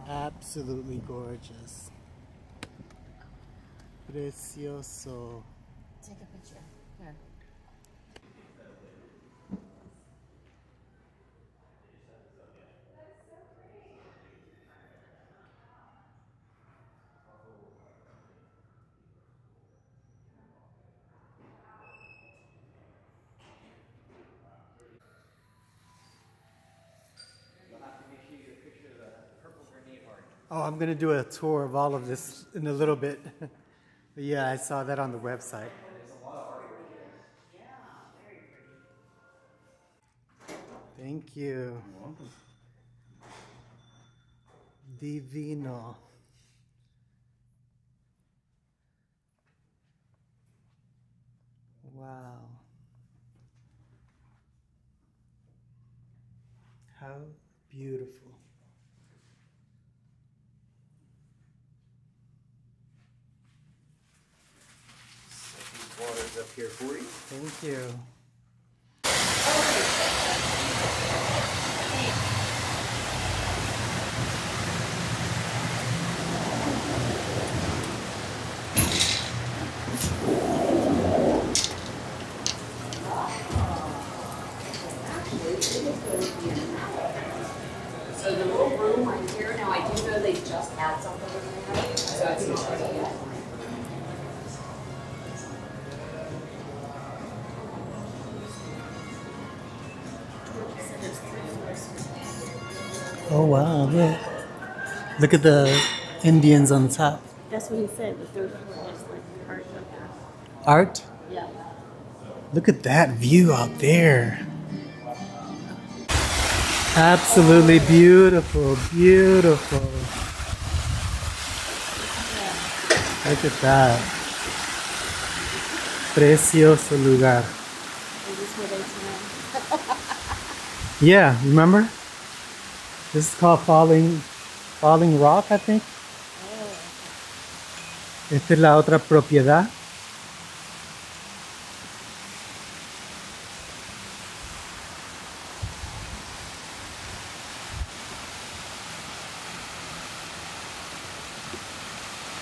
Absolutely gorgeous. Precioso. Take a picture. Here. Oh, I'm gonna do a tour of all of this in a little bit. But yeah, I saw that on the website. Thank you. You're welcome. Divino. Wow. How beautiful. Water's up here for you. Thank you. So the little room right here, now I do know they just had something in there, so it's not ready yet. Oh wow, look. Look at the Indians on the top. That's what he said. The third floor has like part of that. Art? Yeah. Look at that view out there. Absolutely beautiful, beautiful. Look at that. Precioso lugar. Is this where they swim? Yeah, remember? This is called Falling Rock, I think. Esta es la otra propiedad.